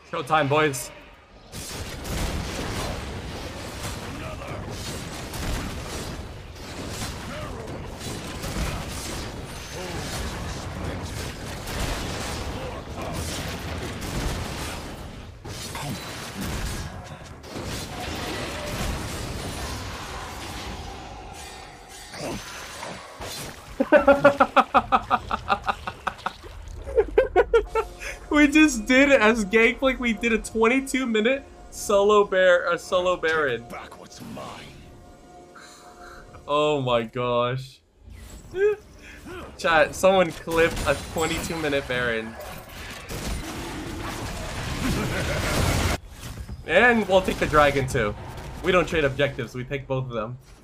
Showtime, boys. We just did it as Gangplank. We did a 22-minute solo Baron. Back what's mine. Oh my gosh. Chat, someone clipped a 22-minute Baron. And we'll take the dragon too. We don't trade objectives, we take both of them.